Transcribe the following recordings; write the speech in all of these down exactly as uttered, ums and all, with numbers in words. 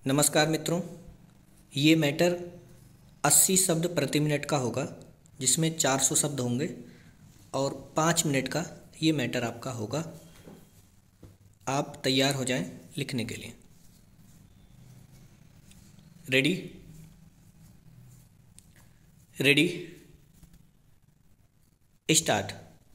नमस्कार मित्रों, ये मैटर अस्सी शब्द प्रति मिनट का होगा, जिसमें चार सौ शब्द होंगे और पाँच मिनट का ये मैटर आपका होगा। आप तैयार हो जाएं लिखने के लिए। Ready ready start.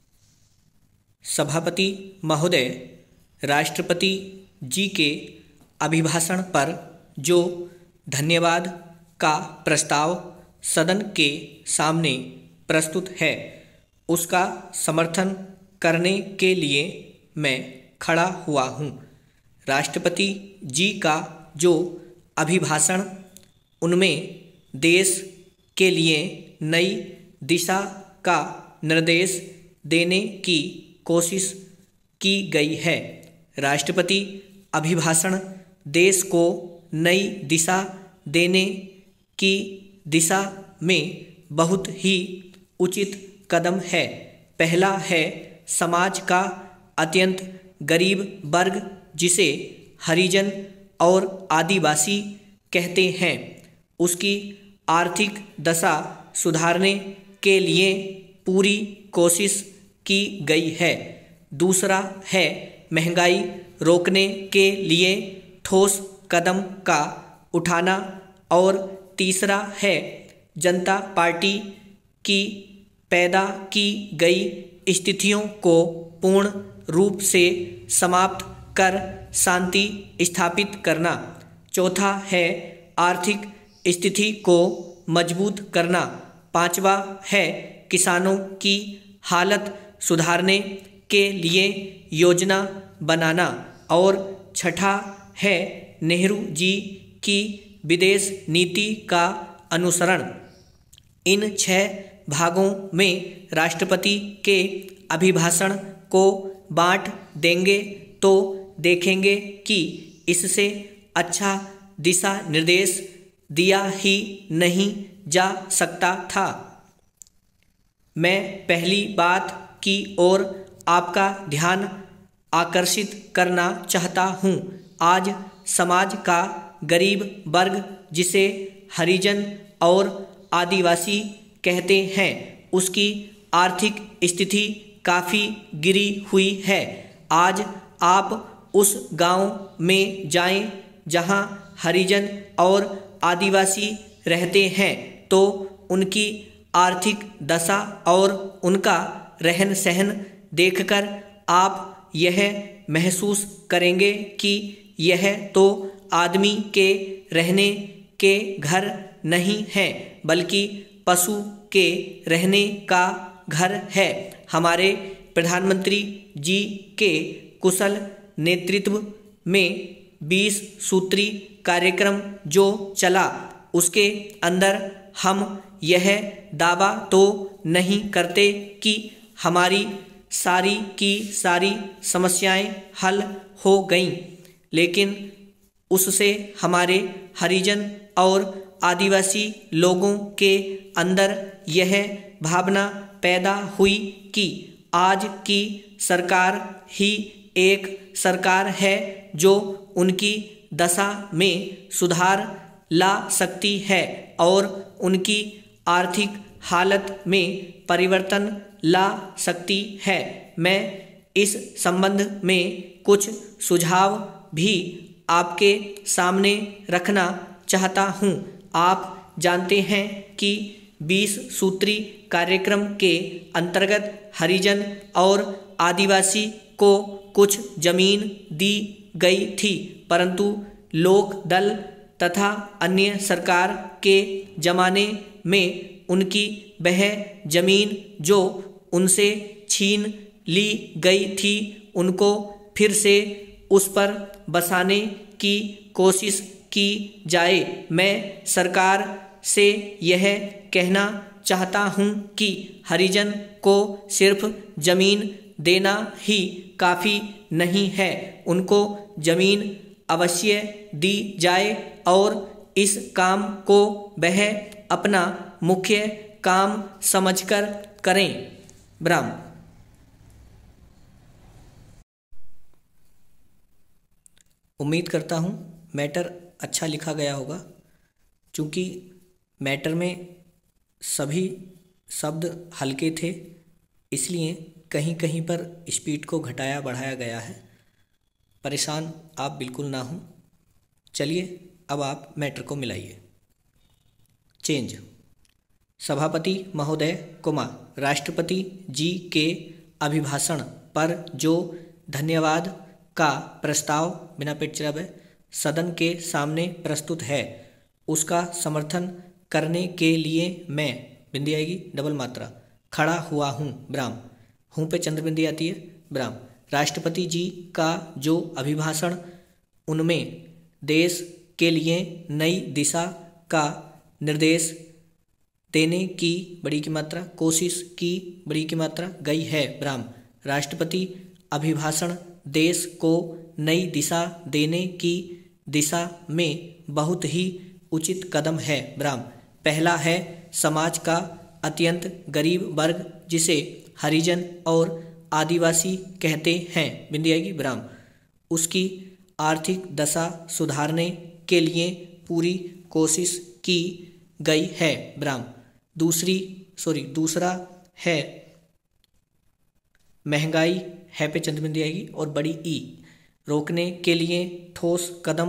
सभापति महोदय, राष्ट्रपति जी के अभिभाषण पर जो धन्यवाद का प्रस्ताव सदन के सामने प्रस्तुत है, उसका समर्थन करने के लिए मैं खड़ा हुआ हूँ। राष्ट्रपति जी का जो अभिभाषण, उनमें देश के लिए नई दिशा का निर्देश देने की कोशिश की गई है। राष्ट्रपति अभिभाषण देश को नई दिशा देने की दिशा में बहुत ही उचित कदम है। पहला है समाज का अत्यंत गरीब वर्ग, जिसे हरिजन और आदिवासी कहते हैं, उसकी आर्थिक दशा सुधारने के लिए पूरी कोशिश की गई है। दूसरा है महंगाई रोकने के लिए ठोस कदम का उठाना। और तीसरा है जनता पार्टी की पैदा की गई स्थितियों को पूर्ण रूप से समाप्त कर शांति स्थापित करना। चौथा है आर्थिक स्थिति को मजबूत करना। पांचवा है किसानों की हालत सुधारने के लिए योजना बनाना। और छठा है नेहरू जी की विदेश नीति का अनुसरण। इन छह भागों में राष्ट्रपति के अभिभाषण को बांट देंगे तो देखेंगे कि इससे अच्छा दिशा निर्देश दिया ही नहीं जा सकता था। मैं पहली बात की ओर आपका ध्यान आकर्षित करना चाहता हूँ। आज समाज का गरीब वर्ग, जिसे हरिजन और आदिवासी कहते हैं, उसकी आर्थिक स्थिति काफ़ी गिरी हुई है। आज आप उस गांव में जाएं जहां हरिजन और आदिवासी रहते हैं, तो उनकी आर्थिक दशा और उनका रहन सहन देखकर आप यह महसूस करेंगे कि यह तो आदमी के रहने के घर नहीं है, बल्कि पशु के रहने का घर है। हमारे प्रधानमंत्री जी के कुशल नेतृत्व में बीस सूत्री कार्यक्रम जो चला, उसके अंदर हम यह दावा तो नहीं करते कि हमारी सारी की सारी समस्याएं हल हो गईं, लेकिन उससे हमारे हरिजन और आदिवासी लोगों के अंदर यह भावना पैदा हुई कि आज की सरकार ही एक सरकार है जो उनकी दशा में सुधार ला सकती है और उनकी आर्थिक हालत में परिवर्तन ला सकती है। मैं इस संबंध में कुछ सुझाव भी आपके सामने रखना चाहता हूँ। आप जानते हैं कि बीस सूत्री कार्यक्रम के अंतर्गत हरिजन और आदिवासी को कुछ जमीन दी गई थी, परंतु लोक दल तथा अन्य सरकार के ज़माने में उनकी वह जमीन जो उनसे छीन ली गई थी, उनको फिर से उस पर बसाने की कोशिश की जाए। मैं सरकार से यह कहना चाहता हूँ कि हरिजन को सिर्फ ज़मीन देना ही काफ़ी नहीं है, उनको ज़मीन अवश्य दी जाए और इस काम को वह अपना मुख्य काम समझकर करें। ब्राह्म। उम्मीद करता हूँ मैटर अच्छा लिखा गया होगा, क्योंकि मैटर में सभी शब्द हल्के थे, इसलिए कहीं कहीं पर स्पीड को घटाया बढ़ाया गया है। परेशान आप बिल्कुल ना हों। चलिए अब आप मैटर को मिलाइए। चेंज। सभापति महोदय कोमा राष्ट्रपति जी के अभिभाषण पर जो धन्यवाद का प्रस्ताव बिना पेट चिराए सदन के सामने प्रस्तुत है, उसका समर्थन करने के लिए मैं बिंदी आएगी डबल मात्रा खड़ा हुआ हूँ ब्राह्म। हूँ पे चंद्र बिंदी आती है ब्राह्म। राष्ट्रपति जी का जो अभिभाषण, उनमें देश के लिए नई दिशा का निर्देश देने की बड़ी की मात्रा कोशिश की बड़ी की मात्रा गई है ब्राह्म। राष्ट्रपति अभिभाषण देश को नई दिशा देने की दिशा में बहुत ही उचित कदम है ब्राह्म। पहला है समाज का अत्यंत गरीब वर्ग जिसे हरिजन और आदिवासी कहते हैं बिंदी आएगी ब्राह्म, उसकी आर्थिक दशा सुधारने के लिए पूरी कोशिश की गई है ब्राह्म। दूसरी सॉरी दूसरा है महंगाई है पे चंद्र बिंदी आएगी और बड़ी ई रोकने के लिए ठोस कदम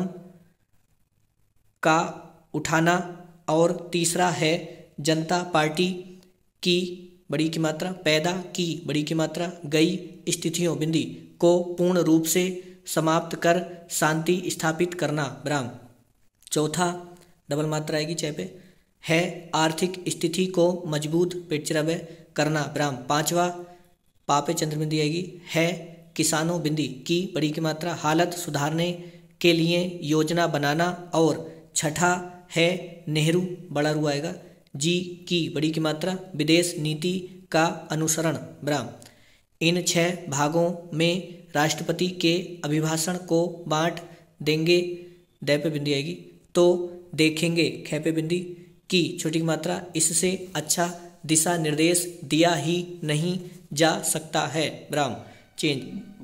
का उठाना। और तीसरा है जनता पार्टी की बड़ी की मात्रा पैदा की बड़ी की मात्रा गई स्थितियों बिंदी को पूर्ण रूप से समाप्त कर शांति स्थापित करना ब्राह्म। चौथा डबल मात्रा आएगी चाहे पे है आर्थिक स्थिति को मजबूत पेटचिरावे करना ब्राह्म। पांचवा पापे चंद्र बिंदी आएगी है किसानों बिंदी की बड़ी की मात्रा हालत सुधारने के लिए योजना बनाना। और छठा है नेहरू बड़ा रू आएगा जी की बड़ी की मात्रा विदेश नीति का अनुसरण ब्राह्म। इन छह भागों में राष्ट्रपति के अभिभाषण को बांट देंगे दै पे बिंदी आएगी तो देखेंगे खे पे बिंदी की छोटी की मात्रा इससे अच्छा दिशा निर्देश दिया ही नहीं जा सकता है ब्राह्म। चेंज।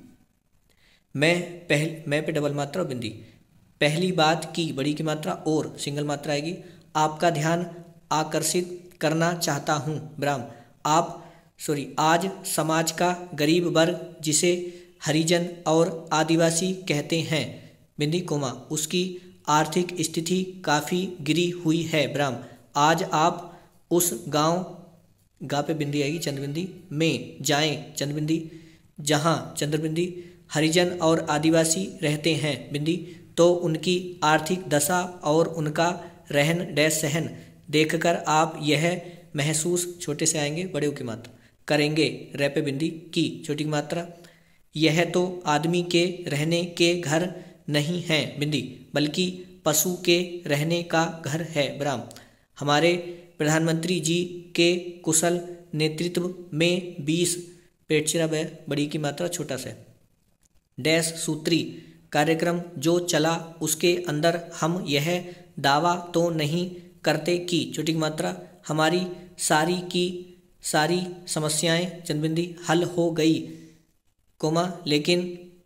मैं पहल मैं पे डबल मात्रा और बिंदी पहली बात की बड़ी की मात्रा और सिंगल मात्रा आएगी आपका ध्यान आकर्षित करना चाहता हूँ ब्राह्म। आप सॉरी आज समाज का गरीब वर्ग जिसे हरिजन और आदिवासी कहते हैं बिंदी कोमा उसकी आर्थिक स्थिति काफ़ी गिरी हुई है ब्राह्म। आज आप उस गांव गा पे बिंदी आएगी चंद्रबिंदी में जाएं चंद्रबिंदी जहां चंद्रबिंदी हरिजन और आदिवासी रहते हैं बिंदी तो उनकी आर्थिक दशा और उनका रहन डैश सहन देखकर आप यह महसूस छोटे से आएंगे बड़े की मात्रा करेंगे रैपे बिंदी की छोटी की मात्रा यह तो आदमी के रहने के घर नहीं है बिंदी बल्कि पशु के रहने का घर है ब्राह्म। हमारे प्रधानमंत्री जी के कुशल नेतृत्व में बीस पेटचिरा बड़ी की मात्रा छोटा सा डैश सूत्री कार्यक्रम जो चला उसके अंदर हम यह दावा तो नहीं करते कि छोटी की मात्रा हमारी सारी की सारी समस्याएं चंदबिंदी हल हो गई कोमा लेकिन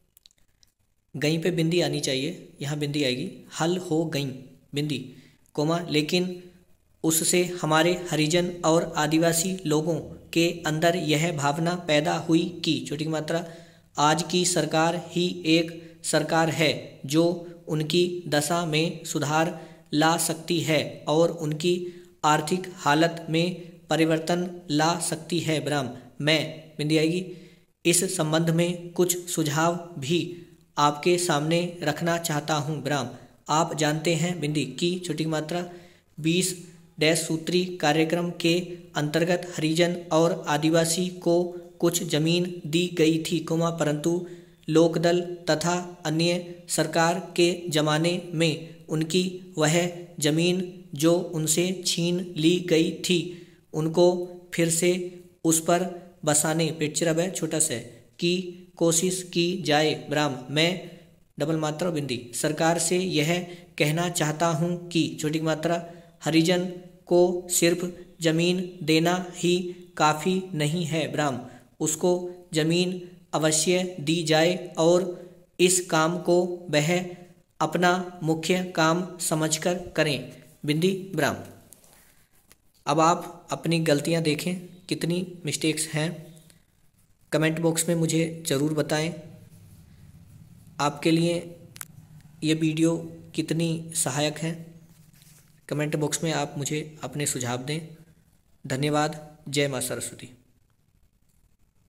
गई पे बिंदी आनी चाहिए यहाँ बिंदी आएगी हल हो गई बिंदी कोमा लेकिन उससे हमारे हरिजन और आदिवासी लोगों के अंदर यह भावना पैदा हुई कि छोटी की मात्रा आज की सरकार ही एक सरकार है जो उनकी दशा में सुधार ला सकती है और उनकी आर्थिक हालत में परिवर्तन ला सकती है ब्राह्म। मैं बिंदी आएगी इस संबंध में कुछ सुझाव भी आपके सामने रखना चाहता हूँ ब्राह्म। आप जानते हैं बिंदी की छोटी की मात्रा बीस डैश सूत्री कार्यक्रम के अंतर्गत हरिजन और आदिवासी को कुछ जमीन दी गई थी कोमा परंतु लोकदल तथा अन्य सरकार के ज़माने में उनकी वह जमीन जो उनसे छीन ली गई थी उनको फिर से उस पर बसाने पेटचिरा बै छोटा सा की कोशिश की जाए ब्राह्म। मैं डबल मात्रा बिंदी सरकार से यह कहना चाहता हूँ कि छोटी मात्रा हरिजन को सिर्फ जमीन देना ही काफ़ी नहीं है ब्राह्म, उसको जमीन अवश्य दी जाए और इस काम को वह अपना मुख्य काम समझकर करें। बिंदी विराम। अब आप अपनी गलतियां देखें, कितनी मिस्टेक्स हैं, कमेंट बॉक्स में मुझे ज़रूर बताएं। आपके लिए ये वीडियो कितनी सहायक है, कमेंट बॉक्स में आप मुझे अपने सुझाव दें। धन्यवाद। जय मां सरस्वती।